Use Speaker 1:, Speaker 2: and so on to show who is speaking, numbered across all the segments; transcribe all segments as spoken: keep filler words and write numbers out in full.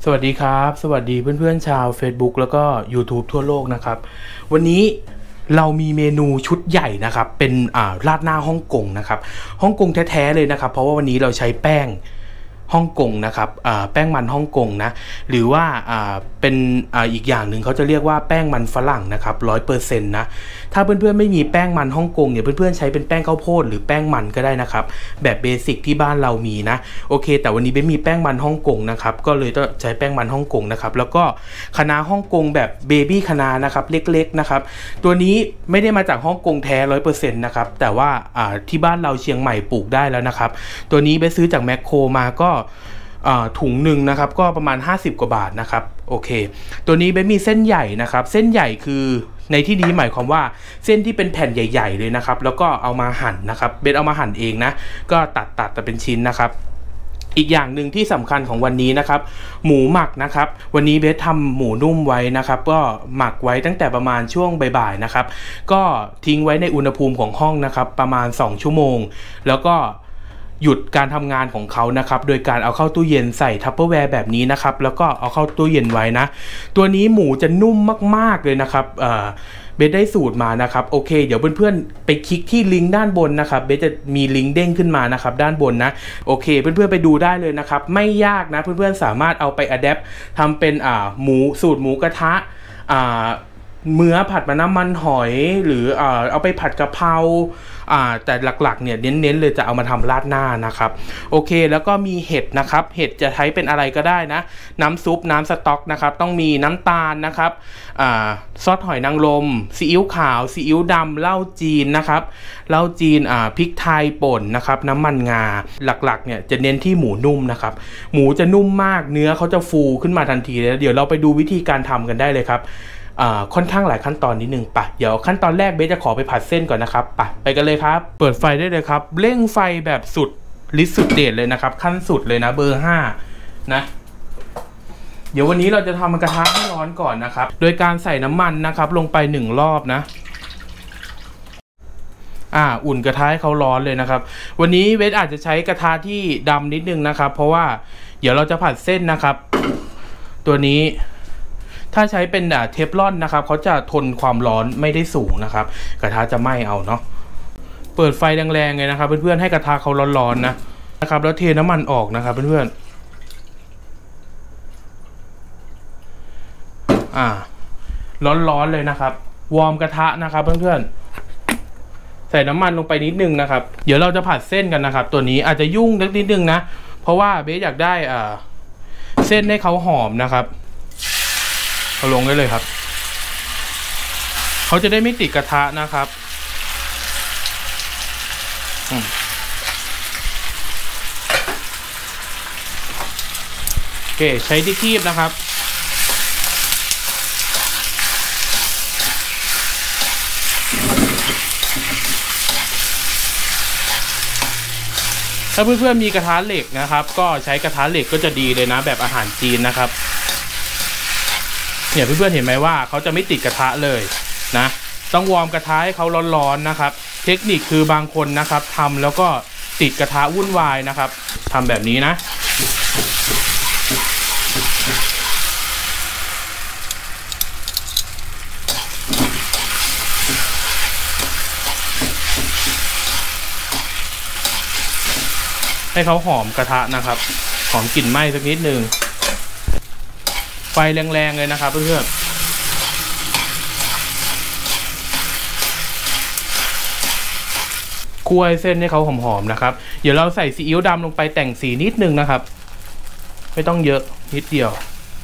Speaker 1: สวัสดีครับสวัสดีเพื่อนๆชาว Facebook แล้วก็ YouTube ทั่วโลกนะครับวันนี้เรามีเมนูชุดใหญ่นะครับเป็นอ่าราดหน้าฮ่องกงนะครับฮ่องกงแท้ๆเลยนะครับเพราะว่าวันนี้เราใช้แป้งฮ่องกงนะครับแป้งมันฮ่องกงนะหรือว่าเป็นอีกอย่างหนึ่งเขาจะเรียกว่าแป้งมันฝรั่งนะครับร้อยเปอร์เซ็นต์นะถ้าเพื่อนๆไม่มีแป้งมันฮ่องกงเนี่ยเพื่อนๆใช้เป็นแป้งข้าวโพดหรือแป้งมันก็ได้นะครับแบบเบสิกที่บ้านเรามีนะโอเคแต่วันนี้ไม่มีแป้งมันฮ่องกงนะครับก็เลยต้องใช้แป้งมันฮ่องกงนะครับแล้วก็คะน้าฮ่องกงแบบเบบี้คะน้านะครับเล็กๆนะครับตัวนี้ไม่ได้มาจากฮ่องกงแท้ร้อยเปอร์เซ็นต์นะครับแต่ว่าที่บ้านเราเชียงใหม่ปลูกได้แล้วนะครับตัวนี้ไปซื้อจากแมคโครมาก็ถุงหนึ่งนะครับก็ประมาณห้าสิบกว่าบาทนะครับโอเคตัวนี้เบสมีเส้นใหญ่นะครับเส้นใหญ่คือในที่นี้หมายความว่าเส้นที่เป็นแผ่นใหญ่ๆเลยนะครับแล้วก็เอามาหั่นนะครับเบสเอามาหั่นเองนะก็ตัดตัดแต่เป็นชิ้นนะครับอีกอย่างหนึ่งที่สำคัญของวันนี้นะครับหมูหมักนะครับวันนี้เบสทำหมูนุ่มไว้นะครับก็หมักไว้ตั้งแต่ประมาณช่วงบ่ายๆนะครับก็ทิ้งไว้ในอุณหภูมิของห้องนะครับประมาณสองชั่วโมงแล้วก็หยุดการทำงานของเขานะครับโดยการเอาเข้าตู้เย็นใส่ทัพเปอร์แวร์แบบนี้นะครับแล้วก็เอาเข้าตู้เย็นไว้นะตัวนี้หมูจะนุ่มมากๆเลยนะครับเอ่อเบสได้สูตรมานะครับโอเคเดี๋ยวเพื่อนๆไปคลิกที่ลิงก์ด้านบนนะครับเบสจะมีลิงก์เด้งขึ้นมานะครับด้านบนนะโอเคเพื่อนๆไปดูได้เลยนะครับไม่ยากนะเพื่อนๆสามารถเอาไปอะแดปทำเป็นอ่าหมูสูตรหมูกระทะอ่าเนื้อผัดมะน้ำมันหอยหรืออ่าเอาไปผัดกะเพราอ่าแต่หลักๆเนี่ยเน้นๆเลยจะเอามาทำราดหน้านะครับโอเคแล้วก็มีเห็ดนะครับเห็ดจะใช้เป็นอะไรก็ได้นะน้ำซุปน้ำสต๊อกนะครับต้องมีน้ำตาลนะครับอ่าซอสหอยนางรมซีอิ๊วขาวซีอิ๊วดำเหล้าจีนนะครับเหล้าจีนอ่าพริกไทยป่นนะครับน้ำมันงาหลักๆเนี่ยจะเน้นที่หมูนุ่มนะครับหมูจะนุ่มมากเนื้อเขาจะฟูขึ้นมาทันทีเลยเดี๋ยวเราไปดูวิธีการทำกันได้เลยครับค่อนข้างหลายขั้นตอนนิดนึงปะเดี๋ยวขั้นตอนแรกเบสจะขอไปผัดเส้นก่อนนะครับปะไปกันเลยครับเปิดไฟได้เลยครับเร่งไฟแบบสุดฤทธิ์สุดเดชเลยนะครับขั้นสุดเลยนะเบอร์ห้านะเดี๋ยววันนี้เราจะทำกระทะให้ร้อนก่อนนะครับโดยการใส่น้ำมันนะครับลงไปหนึ่งรอบนะอ่าอุ่นกระทะให้เขาร้อนเลยนะครับวันนี้เบสอาจจะใช้กระทะที่ดำนิดนึงนะครับเพราะว่าเดี๋ยวเราจะผัดเส้นนะครับตัวนี้ถ้าใช้เป็นเทฟลอนนะครับเขาจะทนความร้อนไม่ได้สูงนะครับกระทะจะไหม้เอาเนาะเปิดไฟแรงๆเลยนะครับเพื่อนๆให้กระทะเขาร้อนๆนะนะครับแล้วเทน้ำมันออกนะครับเพื่อนๆอ่าร้อนๆเลยนะครับวอร์มกระทะนะครับเพื่อนๆใส่น้ำมันลงไปนิดนึงนะครับเดี๋ยวเราจะผัดเส้นกันนะครับตัวนี้อาจจะยุ่งนิดนึงนะเพราะว่าเบสอยากได้อ่าเส้นให้เขาหอมนะครับเอาลงได้เลยครับเขาจะได้ไม่ติดกระทะนะครับโอเคใช้ที่คีบนะครับถ้าเพื่อนๆมีกระทะเหล็กนะครับก็ใช้กระทะเหล็กก็จะดีเลยนะแบบอาหารจีนนะครับเนี่ยเพื่อนๆเห็นไหมว่าเขาจะไม่ติดกระทะเลยนะต้องวอร์มกระทะให้เขาร้อนๆนะครับเทคนิคคือบางคนนะครับทำแล้วก็ติดกระทะวุ่นวายนะครับทำแบบนี้นะให้เขาหอมกระทะนะครับหอมกลิ่นไหม้สักนิดนึงไฟแรงๆเลยนะครับเพื่อนๆคั่วเส้นให้เขาหอมๆนะครับเดี๋ยวเราใส่ซีอิ๊วดำลงไปแต่งสีนิดนึงนะครับไม่ต้องเยอะนิดเดียว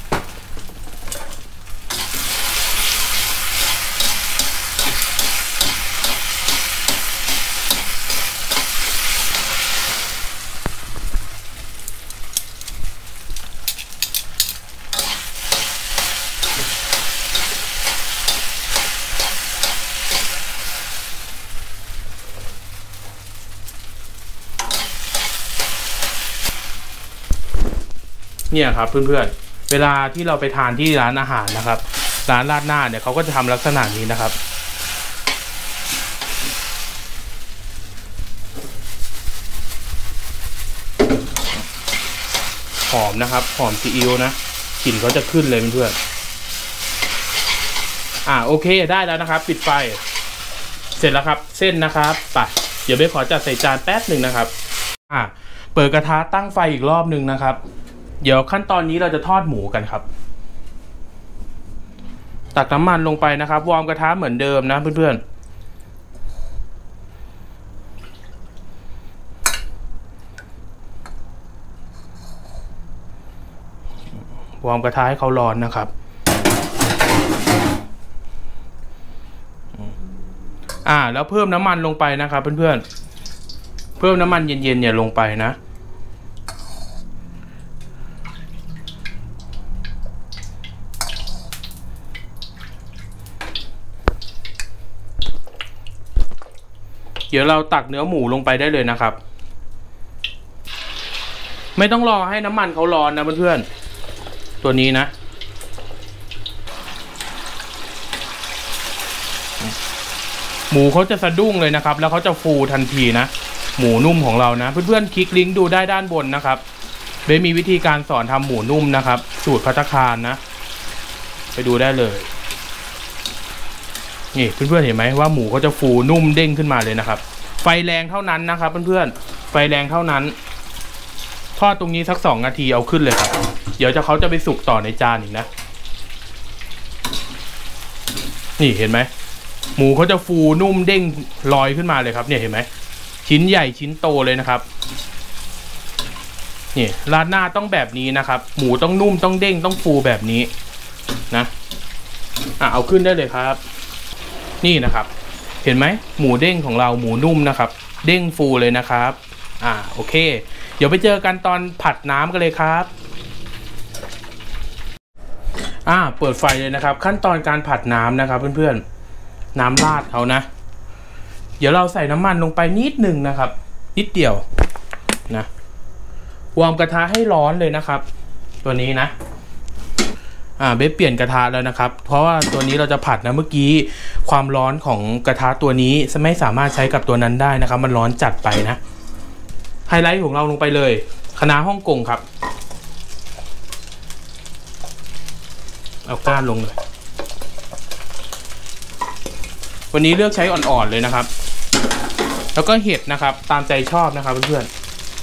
Speaker 1: เนี่ยครับเพื่อนๆเวลาที่เราไปทานที่ร้านอาหารนะครับร้านราดหน้าเนี่ยเขาก็จะทำลักษณะนี้นะครับ หอมนะครับหอมซีอิ๊วนะกลิ่นเขาจะขึ้นเลยเพื่อนอ่าโอเคได้แล้วนะครับปิดไฟเสร็จแล้วครับเส้นนะครับไปเดี๋ยวเบสขอจัดใส่จานแป๊บหนึ่งนะครับอ่าเปิดกระทะตั้งไฟอีกรอบหนึ่งนะครับเดี๋ยวขั้นตอนนี้เราจะทอดหมูกันครับตักน้ำมันลงไปนะครับวอร์มกระทะเหมือนเดิมนะเพื่อนๆวอร์มกระทะให้เขาร้อนนะครับอ่าแล้วเพิ่มน้ำมันลงไปนะครับเพื่อนๆเพิ่มน้ำมันเย็นๆเนี่ยลงไปนะเดี๋ยวเราตักเนื้อหมูลงไปได้เลยนะครับไม่ต้องรอให้น้ำมันเขาร้อนนะเพื่อนๆตัวนี้นะหมูเขาจะสะดุ้งเลยนะครับแล้วเขาจะฟูทันทีนะหมูนุ่มของเรานะเพื่อนๆคลิกลิงก์ดูได้ด้านบนนะครับเบสมีวิธีการสอนทำหมูนุ่มนะครับสูตรภัตตาคารนะไปดูได้เลยนี่เพื่อนๆเห็นไหมว่าหมูเขาจะฟูนุ่มเด้งขึ้นมาเลยนะครับไฟแรงเท่านั้นนะครับเพื่อนๆไฟแรงเท่านั้นทอดตรงนี้สักสองนาทีเอาขึ้นเลยครับเดี๋ยวจะเขาจะไปสุกต่อในจานอีกนะนี่เห็นไหมหมูเขาจะฟูนุ่มเด้งลอยขึ้นมาเลยครับเนี่ยเห็นไหมชิ้นใหญ่ชิ้นโตเลยนะครับนี่ราดหน้าต้องแบบนี้นะครับหมูต้องนุ่มต้องเด้งต้องฟูแบบนี้นะอ่ะเอาขึ้นได้เลยครับนี่นะครับเห็นไหมหมูเด้งของเราหมูนุ่มนะครับเด้งฟูเลยนะครับอ่าโอเคเดี๋ยวไปเจอกันตอนผัดน้ำกันเลยครับอ่าเปิดไฟเลยนะครับขั้นตอนการผัดน้ำนะครับเพื่อนๆน้ำราดเขานะเดี๋ยวเราใส่น้ำมันลงไปนิดหนึ่งนะครับนิดเดียวนะวอร์มกระทะให้ร้อนเลยนะครับตัวนี้นะอ่าเบสเปลี่ยนกระทะแล้วนะครับเพราะว่าตัวนี้เราจะผัดนะเมื่อกี้ความร้อนของกระทะตัวนี้ไม่สามารถใช้กับตัวนั้นได้นะครับมันร้อนจัดไปนะไฮไลท์ของเราลงไปเลยคะน้าฮ่องกงครับเอาก้านลงเลยวันนี้เลือกใช้อ่อนๆเลยนะครับแล้วก็เห็ดนะครับตามใจชอบนะครับเพื่อน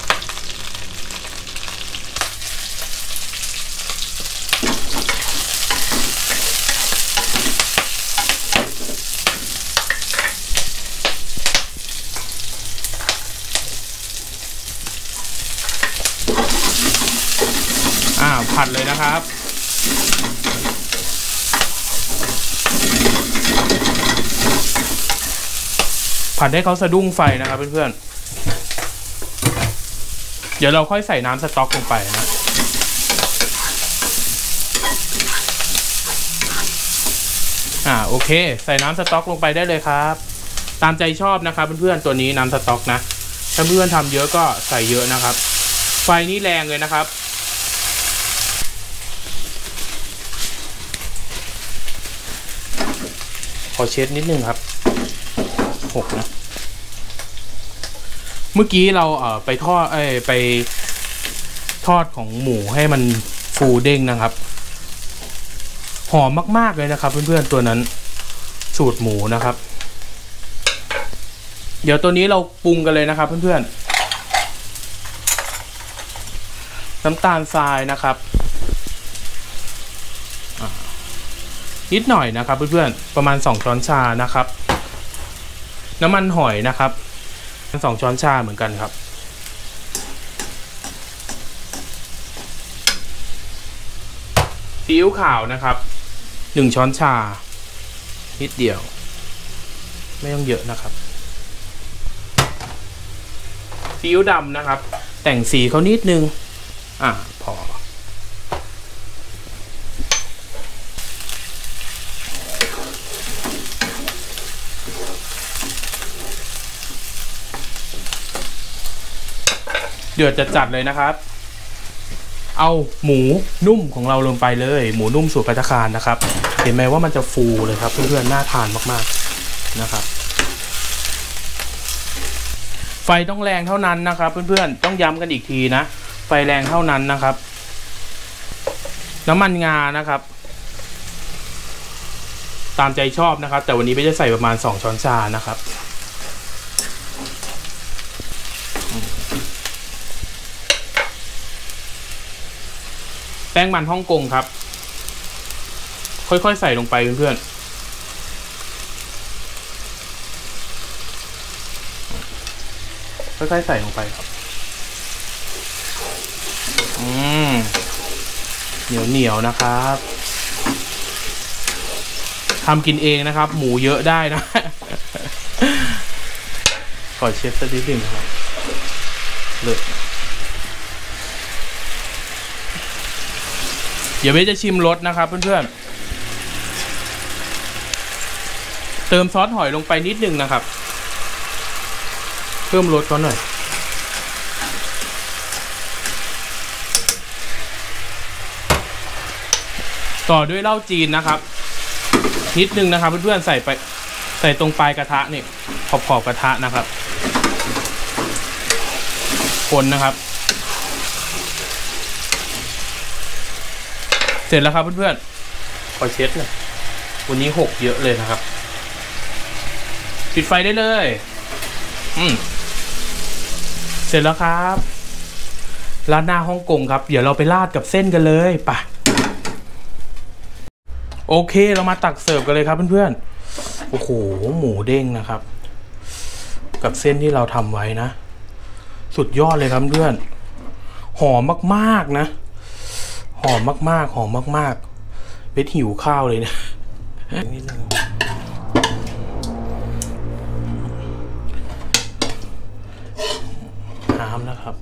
Speaker 1: ๆอ่าผัดเลยนะครับผัดให้เขาสะดุ้งไฟนะครับเพื่อนๆเดี๋ยวเราค่อยใส่น้ำสต๊อกลงไปนะอ่าโอเคใส่น้ำสต๊อกลงไปได้เลยครับตามใจชอบนะครับเพื่อนๆตัวนี้น้ำสต๊อกนะถ้าเพื่อนทำเยอะก็ใส่เยอะนะครับไฟนี้แรงเลยนะครับขอเช็ดนิดนึงครับหกนะเมื่อกี้เราเอ่อไปทอดเอ้ยไปทอดของหมูให้มันฟูเด้งนะครับหอมมากๆเลยนะครับเพื่อนๆตัวนั้นสูตรหมูนะครับเดี๋ยวตัวนี้เราปรุงกันเลยนะครับเพื่อนๆน้ำตาลทรายนะครับนิดหน่อยนะครับเพื่อนๆประมาณสองช้อนชานะครับน้ำมันหอยนะครับสองช้อนชาเหมือนกันครับซีอิ๊วขาวนะครับหนึ่งช้อนชานิดเดียวไม่ต้องเยอะนะครับซีอิ๊วดำนะครับแต่งสีเขานิดนึงอ่ะพอเดือดจัดๆเลยนะครับเอาหมูนุ่มของเราลงไปเลยหมูนุ่มสูตรภัตตาคารนะครับเห็นไหมว่ามันจะฟูเลยครับเพื่อนๆน่าทานมากๆนะครับไฟต้องแรงเท่านั้นนะครับเพื่อนๆต้องย้ำกันอีกทีนะไฟแรงเท่านั้นนะครับน้ำมันงานะครับตามใจชอบนะครับแต่วันนี้เบสจะใส่ประมาณสองช้อนชานะครับแป้งมันฮ่องกงครับค่อยๆใส่ลงไปเพื่อนๆค่อยๆใส่ลงไปครับอืมเหนียวเหนียวนะครับทำกินเองนะครับหมูเยอะได้นะ ขอเช็ดสักนิดหนึ่งครับเลยเดี๋ยวเบสจะชิมรสนะครับเพื่อนๆเติมซอสหอยลงไปนิดหนึ่งนะครับเพิ่มรสก่อนหน่อยต่อด้วยเหล้าจีนนะครับนิดนึงนะครับเพื่อนๆใส่ไปใส่ตรงปลายกระทะนี่ขอบขอบกระทะนะครับคนนะครับเสร็จแล้วครับเพื่อนๆขอเช็ดหน่อยวันนี้หกเยอะเลยนะครับปิดไฟได้เลยอืมเสร็จแล้วครับราดหน้าฮ่องกงครับเดี๋ยวเราไปราดกับเส้นกันเลยไปโอเคเรามาตักเสิร์ฟกันเลยครับเพื่อนๆโอ้โหหมูเด้งนะครับกับเส้นที่เราทำไว้นะสุดยอดเลยครับเพื่อนหอมมากๆนะหอมมากๆหอมมากๆเบสหิวข้าวเลยนะนิดนึงน้ำนะครับ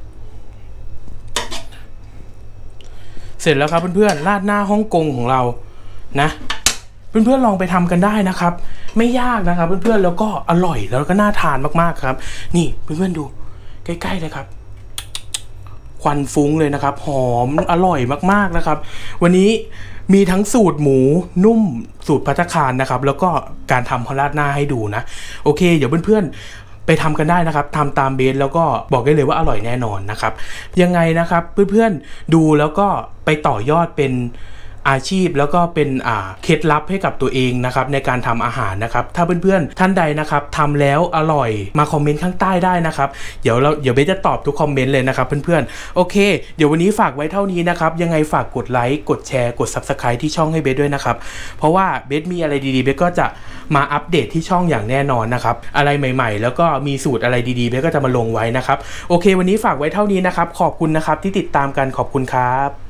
Speaker 1: เสร็จแล้วครับเพื่อนๆราดหน้าฮ่องกงของเรานะเพื่อนๆลองไปทำกันได้นะครับไม่ยากนะครับเพื่อนๆแล้วก็อร่อยแล้วก็น่าทานมากๆครับนี่เพื่อนๆดูใกล้ๆเลยครับควันฟุ้งเลยนะครับหอมอร่อยมากๆนะครับวันนี้มีทั้งสูตรหมูนุ่มสูตรภัตตาคารนะครับแล้วก็การทำราดหน้าให้ดูนะโอเคเดี๋ยวเพื่อนๆไปทำกันได้นะครับทำตามเบสแล้วก็บอกได้เลยว่าอร่อยแน่นอนนะครับยังไงนะครับเพื่อนๆดูแล้วก็ไปต่อยอดเป็นอาชีพแล้วก็เป็นอ่าเคล็ดลับให้กับตัวเองนะครับในการทำอาหารนะครับถ้าเพื่อนๆท่านใดนะครับทำแล้วอร่อยมาคอมเมนต์ข้างใต้ได้นะครับเดี๋ยวเราเดี๋ยวเบสจะตอบทุกคอมเมนต์เลยนะครับเพื่อนๆโอเคเดี๋ยววันนี้ฝากไว้เท่านี้นะครับยังไงฝากกดไลค์กดแชร์กด ซับสไครบ์ ที่ช่องให้เบสด้วยนะครับเพราะว่าเบสมีอะไรดีๆเบสก็จะมาอัปเดตที่ช่องอย่างแน่นอนนะครับอะไรใหม่ๆแล้วก็มีสูตรอะไรดีๆเบสก็จะมาลงไว้นะครับโอเควันนี้ฝากไว้เท่านี้นะครับขอบคุณนะครับที่ติดตามกันขอบคุณครับ